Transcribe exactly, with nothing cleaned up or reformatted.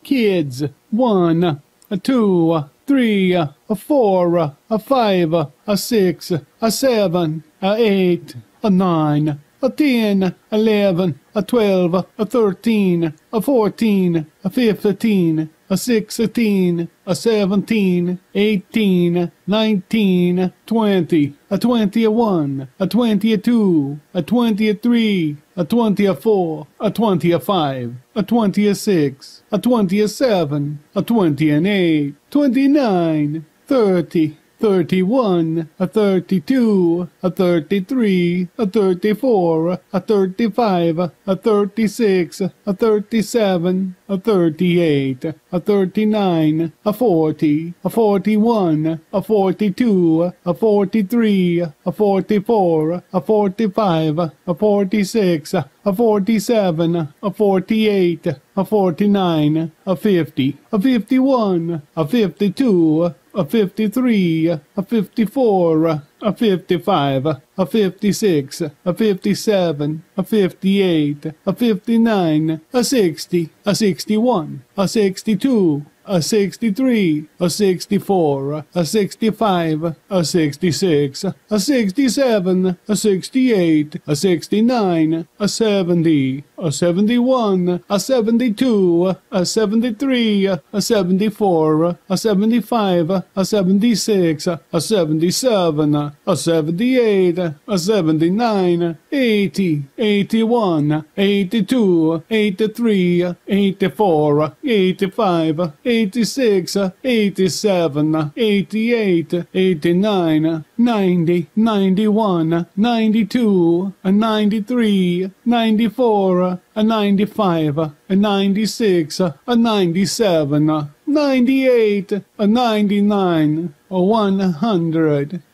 kids. One, a two, a three, a four, a five, a six, a seven, a eight, a nine, a ten, eleven, a twelve, a thirteen, a fourteen, a fifteen, a sixteen, a seventeen, eighteen, nineteen, twenty, a twenty-one, a twenty-two, a twenty-three, a twenty-four, a twenty-five, a twenty-six, a twenty-seven, a twenty-eight, twenty-nine, thirty, thirty-one, a thirty-two, a thirty-three, a thirty-four, a thirty-five, a thirty-six, a thirty-seven, a thirty-eight, a thirty-nine, a forty, a forty-one, a forty-two, a forty-three, a forty-four, a forty-five, a forty-six, a forty-seven, a forty-eight, a forty-nine, a fifty, a fifty-one, a fifty-two, a fifty-three, a fifty-four, a fifty-five, a fifty-six, a fifty-seven, a fifty-eight, a fifty-nine, a sixty, a sixty-one, a sixty-two, a sixty-three, a sixty-four, a sixty-five, a sixty-six, a sixty-seven, a sixty-eight, a sixty-nine, a seventy, a seventy-one, a seventy-two, a seventy-three, a seventy-four, a seventy-five, a seventy-six, a seventy-seven, a seventy-eight, a seventy-nine, eighty, eighty-one, eighty-two, eighty-three, eighty-four, eighty-five, eighty-six, eighty-seven, eighty-eight, eighty-nine, ninety, ninety-one, ninety-two, ninety-three, ninety-four, ninety-five, ninety-six, ninety-seven, ninety-eight, ninety-nine, one hundred.